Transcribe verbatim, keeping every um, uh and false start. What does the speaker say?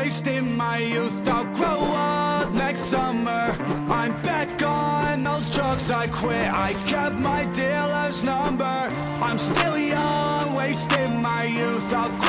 wasting my youth. I'll grow up next summer. I'm back on those drugs I quit. I kept my dealer's number. I'm still young, wasting my youth. I'll